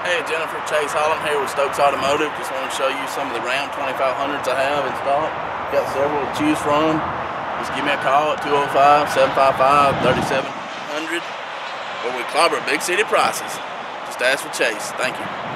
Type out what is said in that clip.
Hey, Jennifer, Chase Holland here with Stokes Automotive. Just want to show you some of the Ram 2500s I have in stock. Got several to choose from. Just give me a call at 205-755-3700, where we clobber big city prices. Just ask for Chase. Thank you.